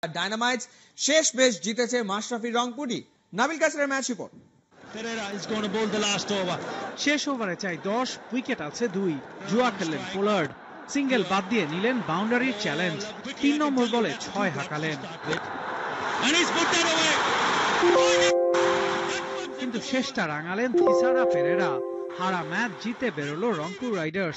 Dynamites শেষ বেশ জিতেছে মাশরাফি রংপুরই। Nabil Kaser match report. শেষ ওভারে চাই 10, উইকেট আছে 2। জুয়া খেললেন পোলার্ড, সিঙ্গেল বাদ দিয়ে নিলেন বাউন্ডারির চ্যালেঞ্জ। 3 নম্বর বলে 6 হাঁকালেন, কিন্তু শেষটা রাঙালেন থিসারা পেরেরা। হারা ম্যাচ জিতে বেরোলো রংপুর রাইডার্স।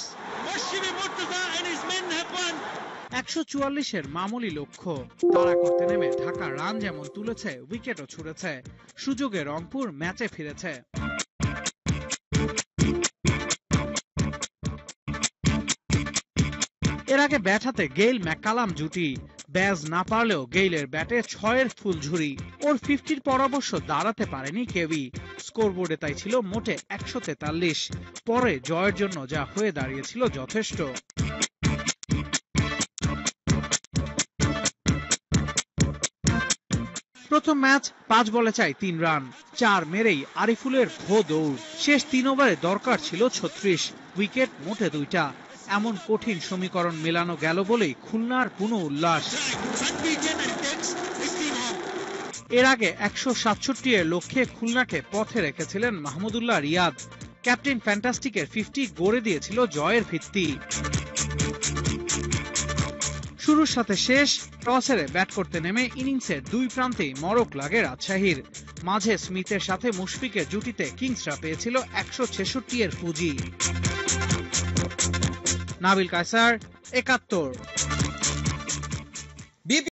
144-এর মামুলি লক্ষ্য তাড়া করতে নেমে ঢাকা রান যেমন তুলেছে, উইকেটও ছুড়েছে। সুযোগে রংপুর ম্যাচে ফিরেছে। এর আগে ব্যাট হাতে গেইল ম্যাককালাম জুটি। ব্যাজ না পারলেও গেইলের ব্যাটে 6-এর ফুলঝুরি। ওর 50-র পর অবশ্য দাঁড়াতে পারেনি কেউই। স্কোরবোর্ডে তাই ছিল মোটে 143। পরে জয়ের জন্য যা হয়ে দাঁড়িয়েছিল যথেষ্ট। প্রথম ম্যাচ 5 বলে চাই 3 রান। 4 মেরেই আরিফুলের ভো দৌড়। শেষ 3 ওভারে দরকার ছিল 36, উইকেট মোটে 2টা। এমন কঠিন সমীকরণ মেলানো গেল বলেই খুলনার পুনঃ উল্লাস। এর আগে 167-এর লক্ষ্যে খুলনাকে পথে রেখেছিলেন মাহমুদুল্লাহ রিয়াদ। ক্যাপ্টেন ফ্যান্টাস্টিকের 50 গড়ে দিয়েছিল জয়ের ভিত্তি। শুরুর সাথে শেষ টস হেরে ব্যাট করতে নেমে ইনিংসের 2 প্রান্তেই মরক লাগে রাজশাহীর। মাঝে স্মিথের সাথে মুশফিকের জুটিতে কিংসরা পেয়েছিল 166-এর পুঁজি। নাবিল কায়সার, 71।